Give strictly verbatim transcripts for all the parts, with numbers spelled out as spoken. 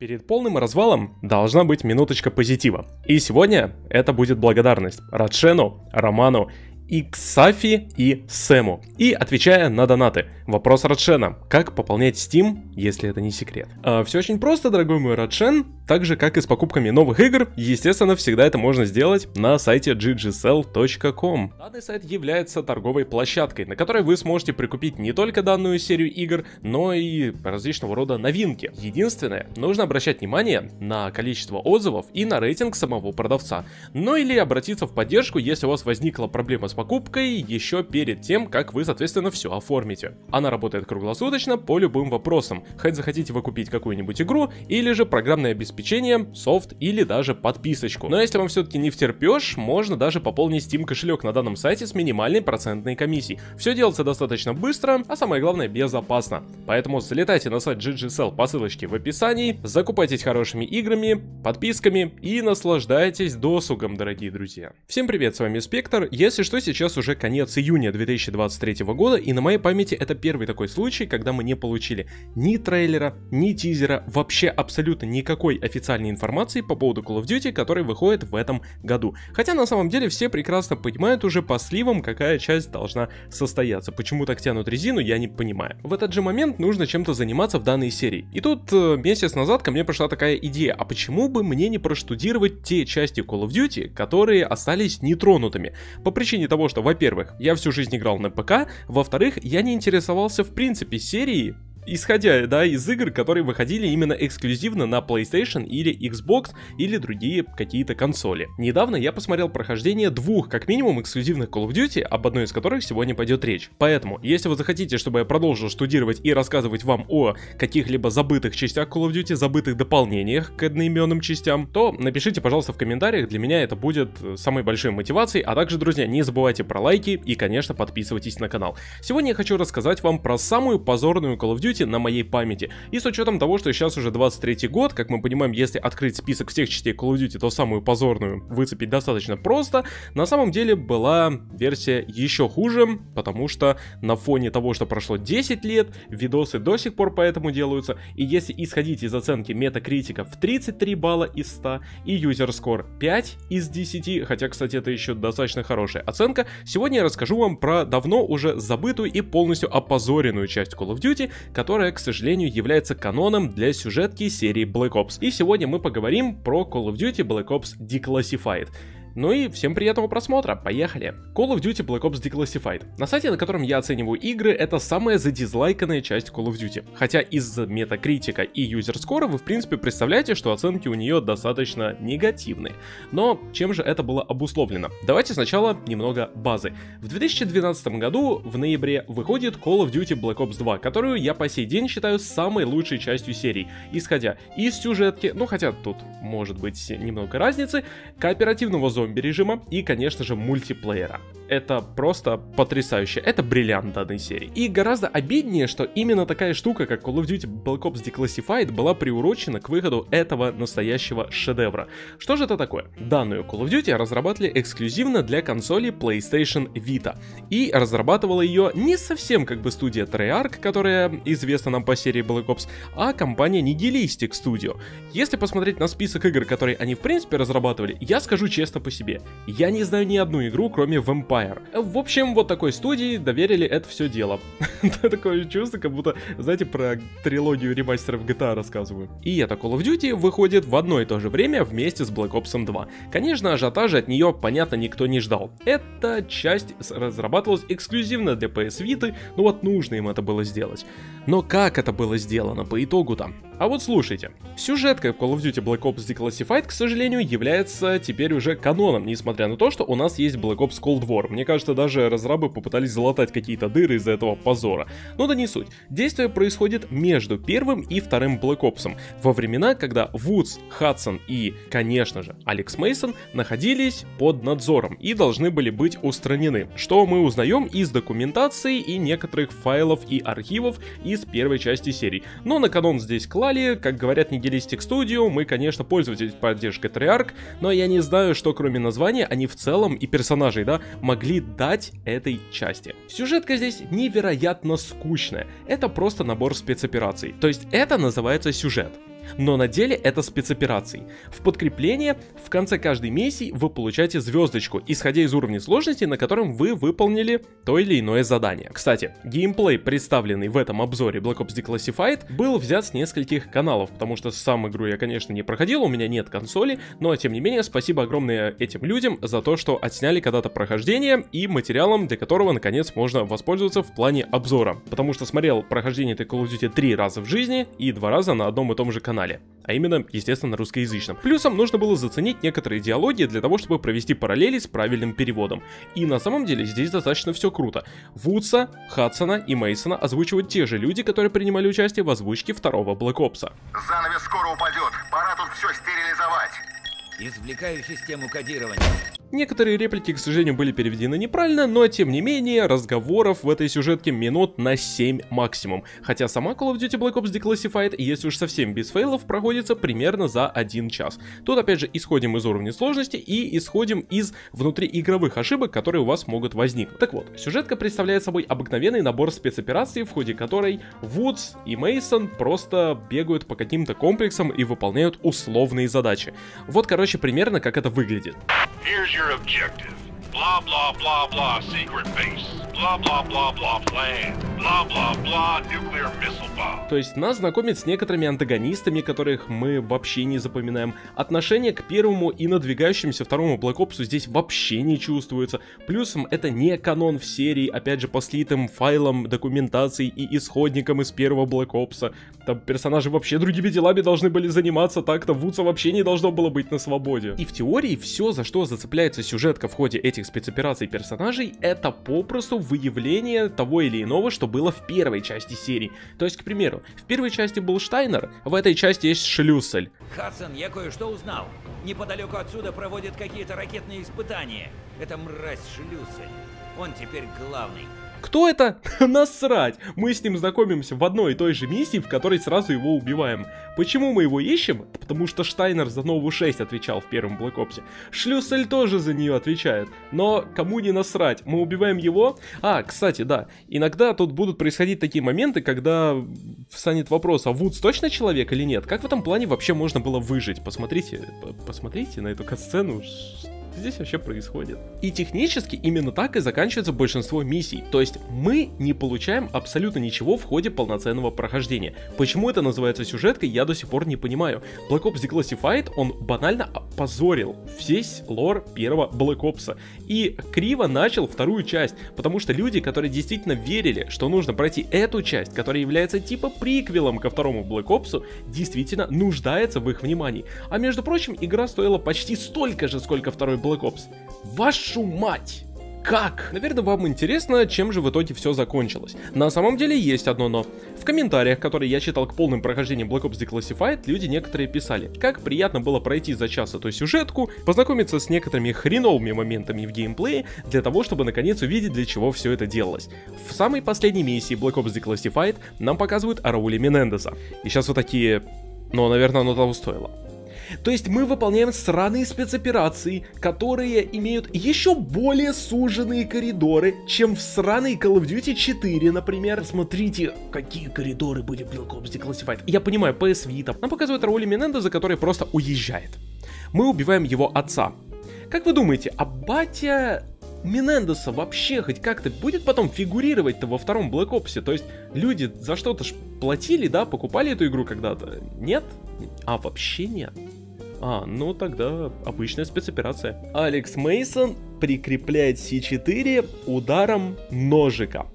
Перед полным развалом должна быть минуточка позитива. И сегодня это будет благодарность Радшену, Роману, Иксафи и Сэму. И отвечая на донаты. Вопрос Радшена. Как пополнять Steam, если это не секрет? А, все очень просто, дорогой мой Радшен. Так же, как и с покупками новых игр, естественно, всегда это можно сделать на сайте джи джи сел точка ком. Данный сайт является торговой площадкой, на которой вы сможете прикупить не только данную серию игр, но и различного рода новинки. Единственное, нужно обращать внимание на количество отзывов и на рейтинг самого продавца. Ну или обратиться в поддержку, если у вас возникла проблема с покупкой еще перед тем, как вы, соответственно, все оформите. Она работает круглосуточно по любым вопросам. Хоть захотите вы купить какую-нибудь игру, или же программное обеспечение, софт или даже подписочку. Но если вам все-таки не втерпешь, можно даже пополнить Steam кошелек на данном сайте с минимальной процентной комиссией. Все делается достаточно быстро, а самое главное безопасно. Поэтому залетайте на сайт джи джи сел по ссылочке в описании, закупайтесь хорошими играми, подписками и наслаждайтесь досугом, дорогие друзья. Всем привет, с вами Спектр. Если что, сейчас уже конец июня две тысячи двадцать третьего года, и на моей памяти это первый такой случай, когда мы не получили ни трейлера, ни тизера, вообще абсолютно никакой официальной информации по поводу Call of Duty, который выходит в этом году. Хотя на самом деле все прекрасно понимают уже по сливам, какая часть должна состояться. Почему так тянут резину, я не понимаю. В этот же момент нужно чем-то заниматься в данной серии. И тут э, месяц назад ко мне пришла такая идея, а почему бы мне не проштудировать те части Call of Duty, которые остались нетронутыми? По причине того, что, во-первых, я всю жизнь играл на ПК, во-вторых, я не интересовался в принципе серией, исходя, да, из игр, которые выходили именно эксклюзивно на PlayStation или Xbox или другие какие-то консоли. Недавно я посмотрел прохождение двух, как минимум, эксклюзивных Call of Duty, об одной из которых сегодня пойдет речь. Поэтому, если вы захотите, чтобы я продолжил штудировать и рассказывать вам о каких-либо забытых частях Call of Duty, забытых дополнениях к одноименным частям, то напишите, пожалуйста, в комментариях, для меня это будет самой большой мотивацией, а также, друзья, не забывайте про лайки и, конечно, подписывайтесь на канал. Сегодня я хочу рассказать вам про самую позорную Call of Duty на моей памяти. И с учетом того, что сейчас уже двадцать третий год, как мы понимаем, если открыть список всех частей Call of Duty, то самую позорную выцепить достаточно просто. На самом деле была версия еще хуже, потому что на фоне того, что прошло десять лет, видосы до сих пор поэтому делаются. И если исходить из оценки Metacritic в тридцать три балла из ста и User Score пять из десяти, хотя, кстати, это еще достаточно хорошая оценка, сегодня я расскажу вам про давно уже забытую и полностью опозоренную часть Call of Duty, которая, к сожалению, является каноном для сюжетки серии Black Ops. И сегодня мы поговорим про Call of Duty Black Ops Declassified. Ну и всем приятного просмотра, поехали! Call of Duty Black Ops Declassified. На сайте, на котором я оцениваю игры, это самая задизлайканная часть Call of Duty. Хотя из-за метакритика и юзер-скора вы в принципе представляете, что оценки у нее достаточно негативные. Но чем же это было обусловлено? Давайте сначала немного базы. В две тысячи двенадцатом году в ноябре выходит Call of Duty Black Ops два, которую я по сей день считаю самой лучшей частью серии, исходя из сюжетки, ну хотя тут может быть немного разницы, кооперативного зомби режима и, конечно же, мультиплеера. Это просто потрясающе, это бриллиант данной серии. И гораздо обиднее, что именно такая штука, как Call of Duty Black Ops Declassified, была приурочена к выходу этого настоящего шедевра. Что же это такое? Данную Call of Duty разрабатывали эксклюзивно для консоли PlayStation Vita. И разрабатывала ее не совсем как бы студия Treyarch, которая известна нам по серии Black Ops, а компания Nihilistic Studio. Если посмотреть на список игр, которые они в принципе разрабатывали, я скажу честно по себе, я не знаю ни одну игру, кроме Vampire. В общем, вот такой студии доверили это все дело. Такое чувство, как будто, знаете, про трилогию ремастеров джи ти эй рассказываю. И эта Call of Duty выходит в одно и то же время вместе с Black Ops два. Конечно, ажиотажа от нее, понятно, никто не ждал. Эта часть разрабатывалась эксклюзивно для пи эс Vita, ну вот нужно им это было сделать. Но как это было сделано по итогу-то? А вот слушайте, сюжетка Call of Duty Black Ops Declassified, к сожалению, является теперь уже каноном, несмотря на то, что у нас есть Black Ops Cold War. Мне кажется, даже разрабы попытались залатать какие-то дыры из-за этого позора. Но да не суть. Действие происходит между первым и вторым Black Ops'ом, во времена, когда Вудс, Хадсон и, конечно же, Алекс Мейсон находились под надзором и должны были быть устранены, что мы узнаем из документации и некоторых файлов и архивов из первой части серии. Но на канон здесь клали, как говорят Nihilistic Studio, мы, конечно, пользовались поддержкой Treyarch, но я не знаю, что кроме названия они в целом и персонажей, да, могли дать этой части. Сюжетка здесь невероятно скучная, это просто набор спецопераций, то есть это называется сюжет. Но на деле это спецоперации. В подкрепление в конце каждой миссии вы получаете звездочку, исходя из уровня сложности, на котором вы выполнили то или иное задание. Кстати, геймплей, представленный в этом обзоре Black Ops Declassified, был взят с нескольких каналов, потому что сам игру я, конечно, не проходил, у меня нет консоли, но тем не менее, спасибо огромное этим людям за то, что отсняли когда-то прохождение и материалом, для которого, наконец, можно воспользоваться в плане обзора. Потому что смотрел прохождение этой Call of Duty три раза в жизни и два раза на одном и том же канале. А именно, естественно, русскоязычном. Плюсом нужно было заценить некоторые диалоги для того, чтобы провести параллели с правильным переводом. И на самом деле здесь достаточно все круто. Вудса, Хадсона и Мейсона озвучивают те же люди, которые принимали участие в озвучке второго Black Ops. Занавес скоро упадет, пора тут все стерилизовать. Извлекаю систему кодирования. Некоторые реплики, к сожалению, были переведены неправильно, но тем не менее, разговоров в этой сюжетке минут на семь максимум. Хотя сама Call of Duty Black Ops Declassified, если уж совсем без фейлов, проходится примерно за один час. Тут опять же исходим из уровня сложности и исходим из внутриигровых ошибок, которые у вас могут возникнуть. Так вот, сюжетка представляет собой обыкновенный набор спецопераций, в ходе которой Вудс и Мейсон просто бегают по каким-то комплексам и выполняют условные задачи. Вот, короче, примерно как это выглядит. Here's your objective. Blah, blah, blah, blah, secret base. Blah, blah, blah, blah, plan. Blah, blah, blah, nuclear missile bomb. То есть нас знакомят с некоторыми антагонистами, которых мы вообще не запоминаем. Отношение к первому и надвигающемуся второму Black Ops здесь вообще не чувствуется. Плюсом это не канон в серии, опять же по слитым файлам, документаций и исходникам из первого Black Ops. Там персонажи вообще другими делами должны были заниматься, так-то Вудса вообще не должно было быть на свободе. И в теории все, за что зацепляется сюжетка в ходе этих спецопераций персонажей, это попросту выявление того или иного, что было в первой части серии. То есть, к примеру, в первой части был Штайнер, в этой части есть Шлюссель. Хадсон, я кое-что узнал. Неподалеку отсюда проводят какие-то ракетные испытания. Это мразь Шлюссель. Он теперь главный. Кто это? Насрать! Мы с ним знакомимся в одной и той же миссии, в которой сразу его убиваем. Почему мы его ищем? Потому что Штайнер за Нову шесть отвечал в первом Black Ops. Шлюссель тоже за нее отвечает. Но кому не насрать? Мы убиваем его? А, кстати, да. Иногда тут будут происходить такие моменты, когда встанет вопрос, а Вудс точно человек или нет? Как в этом плане вообще можно было выжить? Посмотрите, посмотрите на эту катсцену. Здесь вообще происходит. И технически именно так и заканчивается большинство миссий. То есть мы не получаем абсолютно ничего в ходе полноценного прохождения. Почему это называется сюжеткой, я до сих пор не понимаю. Black Ops Declassified, он банально опозорил весь лор первого Black Ops. И криво начал вторую часть, потому что люди, которые действительно верили, что нужно пройти эту часть, которая является типа приквелом ко второму Black Ops, действительно нуждается в их внимании. А между прочим, игра стоила почти столько же, сколько второй Black Ops. Вашу мать! Как? Наверное, вам интересно, чем же в итоге все закончилось. На самом деле есть одно но. В комментариях, которые я читал к полным прохождениям Black Ops Declassified, люди некоторые писали, как приятно было пройти за час эту сюжетку, познакомиться с некоторыми хреновыми моментами в геймплее, для того, чтобы наконец увидеть, для чего все это делалось. В самой последней миссии Black Ops Declassified нам показывают Рауля Менендеса. И сейчас вот такие... Ну, наверное, оно того стоило. То есть мы выполняем сраные спецоперации, которые имеют еще более суженные коридоры, чем в сраной Call of Duty четыре, например. Смотрите, какие коридоры были в Black Ops Declassified. Я понимаю, пи эс Vita. Нам показывают Рауля Менендеса, который просто уезжает. Мы убиваем его отца. Как вы думаете, а батя Менендеса вообще хоть как-то будет потом фигурировать-то во втором Black Ops? То есть люди за что-то ж платили, да, покупали эту игру когда-то? Нет? А, вообще нет. А, ну тогда обычная спецоперация. Алекс Мейсон прикрепляет Си четыре ударом ножика.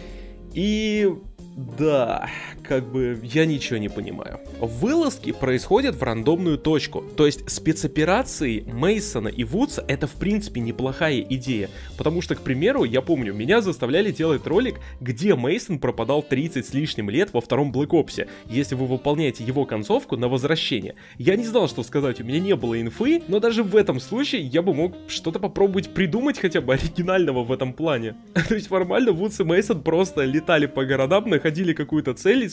И... да, как бы я ничего не понимаю. Вылазки происходят в рандомную точку. То есть спецоперации Мейсона и Вудса это в принципе неплохая идея. Потому что, к примеру, я помню, меня заставляли делать ролик, где Мейсон пропадал тридцать с лишним лет во втором Black Ops, если вы выполняете его концовку на возвращение. Я не знал, что сказать, у меня не было инфы, но даже в этом случае я бы мог что-то попробовать придумать хотя бы оригинального в этом плане. То есть формально Вудс и Мейсон просто летали по городам, находили какую-то цель,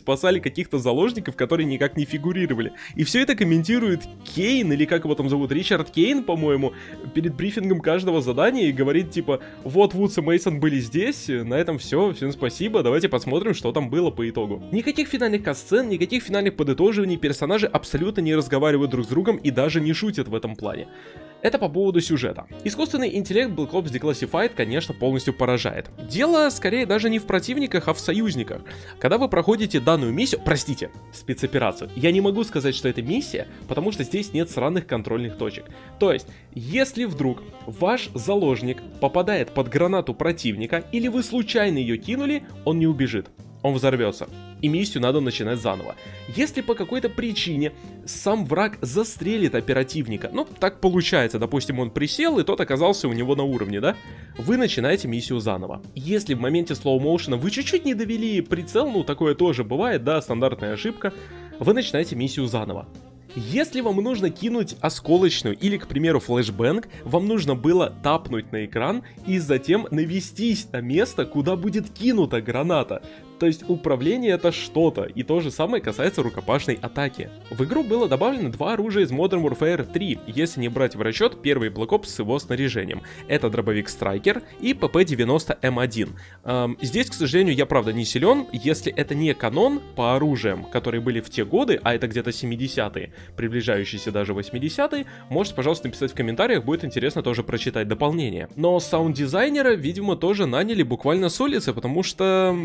спасали каких-то заложников, которые никак не фигурировали. И все это комментирует Кейн, или как его там зовут, Ричард Кейн, по-моему, перед брифингом каждого задания и говорит типа, вот Вудс и Мейсон были здесь, на этом все, всем спасибо, давайте посмотрим, что там было по итогу. Никаких финальных катсцен, никаких финальных подытоживаний, персонажи абсолютно не разговаривают друг с другом и даже не шутят в этом плане. Это по поводу сюжета. Искусственный интеллект Black Ops Declassified, конечно, полностью поражает. Дело, скорее, даже не в противниках, а в союзниках. Когда вы проходите данную миссию, простите, спецоперацию, я не могу сказать, что это миссия, потому что здесь нет сраных контрольных точек. То есть, если вдруг ваш заложник попадает под гранату противника, или вы случайно ее кинули, он не убежит. Он взорвется, и миссию надо начинать заново. Если по какой-то причине сам враг застрелит оперативника, ну, так получается, допустим, он присел, и тот оказался у него на уровне, да? Вы начинаете миссию заново. Если в моменте слоу-моушена вы чуть-чуть не довели прицел, ну, такое тоже бывает, да, стандартная ошибка, вы начинаете миссию заново. Если вам нужно кинуть осколочную или, к примеру, флешбэнг, вам нужно было тапнуть на экран и затем навестись на место, куда будет кинута граната. То есть управление это что-то, и то же самое касается рукопашной атаки. В игру было добавлено два оружия из Modern Warfare три, если не брать в расчет первый Black Ops с его снаряжением. Это дробовик Striker и пэ пэ девяносто эм один. Эм, здесь, к сожалению, я правда не силен, если это не канон по оружиям, которые были в те годы, а это где-то семидесятые, приближающиеся даже восьмидесятые, можете, пожалуйста, написать в комментариях, будет интересно тоже прочитать дополнение. Но саунд-дизайнера, видимо, тоже наняли буквально с улицы, потому что...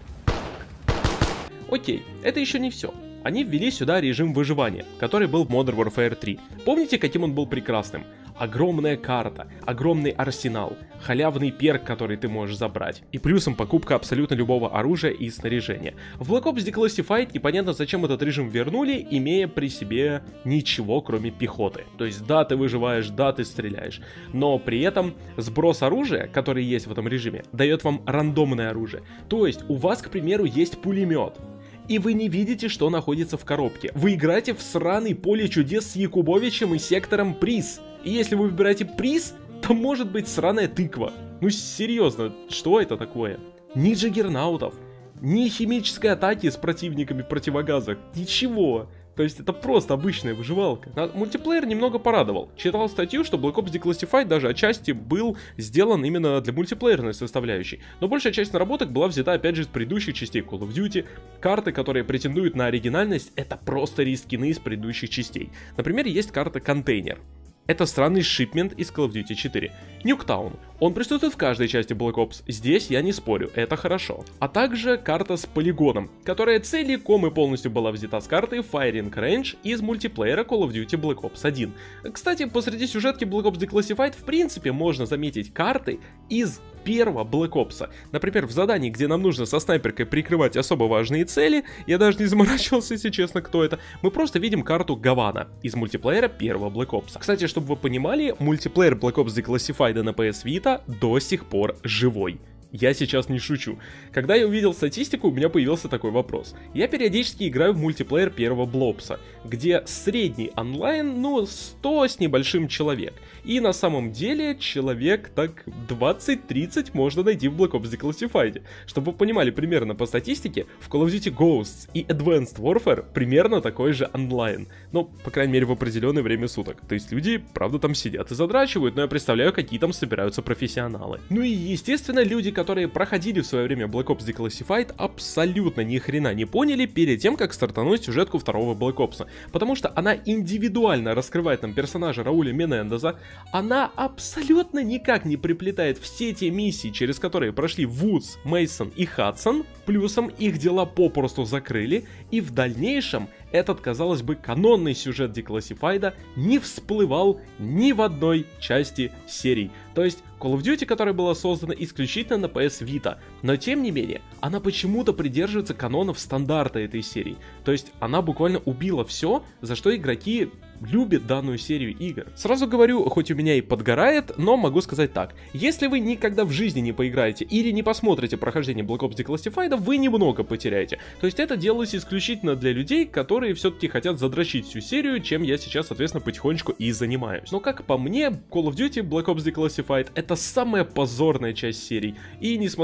Окей, это еще не все. Они ввели сюда режим выживания, который был в Modern Warfare три. Помните, каким он был прекрасным? Огромная карта, огромный арсенал, халявный перк, который ты можешь забрать. И плюсом покупка абсолютно любого оружия и снаряжения. В Black Ops Declassified непонятно, зачем этот режим вернули, имея при себе ничего, кроме пехоты. То есть да, ты выживаешь, да, ты стреляешь. Но при этом сброс оружия, который есть в этом режиме, дает вам рандомное оружие. То есть у вас, к примеру, есть пулемет. И вы не видите, что находится в коробке. Вы играете в сраный поле чудес с Якубовичем и сектором приз. И если вы выбираете приз, то может быть сраная тыква. Ну серьезно, что это такое? Ни джаггернаутов, ни химической атаки с противниками в противогазах, ничего. То есть это просто обычная выживалка. Мультиплеер немного порадовал. Читал статью, что Black Ops Declassified даже отчасти был сделан именно для мультиплеерной составляющей. Но большая часть наработок была взята опять же из предыдущих частей Call of Duty. Карты, которые претендуют на оригинальность, это просто рискины из предыдущих частей. Например, есть карта Контейнер. Это странный шипмент из Call of Duty четыре. Нюктаун. Он присутствует в каждой части Black Ops. Здесь я не спорю, это хорошо. А также карта с полигоном, которая целиком и полностью была взята с карты Firing Range из мультиплеера Call of Duty Black Ops один. Кстати, посреди сюжетки Black Ops Declassified в принципе можно заметить карты из первого Black Ops. Например, в задании, где нам нужно со снайперкой прикрывать особо важные цели, я даже не заморачивался, если честно, кто это, мы просто видим карту Гавана из мультиплеера первого Black Ops. Кстати, чтобы вы понимали, мультиплеер Black Ops Declassified на пи эс Vita до сих пор живой. Я сейчас не шучу. Когда я увидел статистику, у меня появился такой вопрос. Я периодически играю в мультиплеер первого Блопса, где средний онлайн, ну, сто с небольшим человек. И на самом деле человек так двадцать-тридцать можно найти в Black Ops Declassified. Чтобы вы понимали примерно по статистике, в Call of Duty Ghosts и Advanced Warfare примерно такой же онлайн. Ну, по крайней мере, в определенное время суток. То есть люди, правда, там сидят и задрачивают, но я представляю, какие там собираются профессионалы. Ну и, естественно, люди, которые проходили в свое время Black Ops Declassified, абсолютно ни хрена не поняли перед тем, как стартануть сюжетку второго Black Ops. Потому что она индивидуально раскрывает нам персонажа Рауля Менендеза, она абсолютно никак не приплетает все те миссии, через которые прошли Вудс, Мейсон и Хадсон, плюсом их дела попросту закрыли, и в дальнейшем этот, казалось бы, канонный сюжет Declassified не всплывал ни в одной части серий. То есть Call of Duty, которая была создана исключительно на пи эс Vita, но тем не менее, она почему-то придерживается канонов стандарта этой серии. То есть она буквально убила все, за что игроки любят данную серию игр. Сразу говорю, хоть у меня и подгорает, но могу сказать так. Если вы никогда в жизни не поиграете или не посмотрите прохождение Black Ops Declassified, вы немного потеряете. То есть это делалось исключительно для людей, которые все-таки хотят задрочить всю серию, чем я сейчас, соответственно, потихонечку и занимаюсь. Но как по мне, Call of Duty Black Ops Declassified это самая позорная часть серии. И несмотря на мой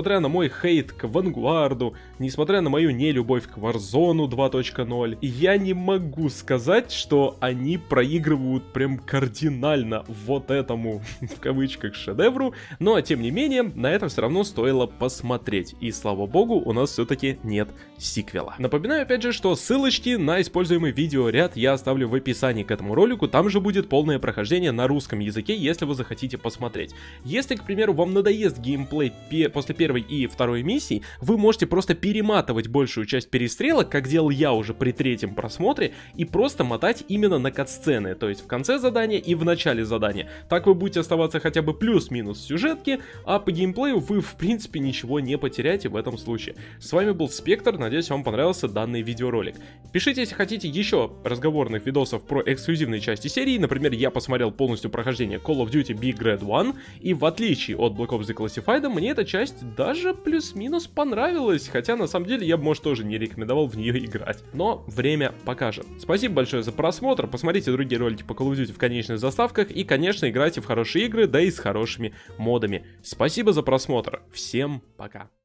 мой хейт к Вангуарду, несмотря на мою нелюбовь к Warzone два точка ноль, я не могу сказать, что они проигрывают прям кардинально вот этому, в кавычках, шедевру, но тем не менее, на это все равно стоило посмотреть, и слава богу, у нас все-таки нет сиквела. Напоминаю опять же, что ссылочки на используемый видеоряд я оставлю в описании к этому ролику, там же будет полное прохождение на русском языке, если вы захотите посмотреть. Если, к примеру, вам надоест геймплей пе после первой и второй миссии, вы можете просто перематывать большую часть перестрелок, как делал я уже при третьем просмотре, и просто мотать именно на катсцены, то есть в конце задания и в начале задания. Так вы будете оставаться хотя бы плюс-минус в сюжетке, а по геймплею вы в принципе ничего не потеряете в этом случае. С вами был Спектр, надеюсь, вам понравился данный видеоролик. Пишите, если хотите еще разговорных видосов про эксклюзивные части серии, например, я посмотрел полностью прохождение Call of Duty Big Red один, и в отличие от Black Ops Declassified, мне эта часть даже плюс-минус понравилась, хотя на самом деле я бы, может, тоже не рекомендовал в нее играть. Но время покажет. Спасибо большое за просмотр, посмотрите другие ролики по Call of Duty в конечных заставках, и, конечно, играйте в хорошие игры, да и с хорошими модами. Спасибо за просмотр, всем пока.